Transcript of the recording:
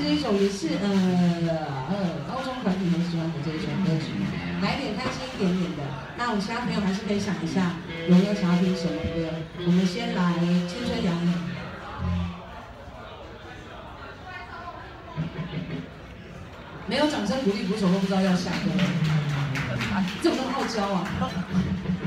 这一首也是高中团体很喜欢的这一首歌曲，来一点开心一点点的。那我们其他朋友还是可以想一下，有没有想要听什么歌？我们先来《青春洋溢》。没有掌声鼓励鼓手都不知道要下歌，怎么那么傲娇啊？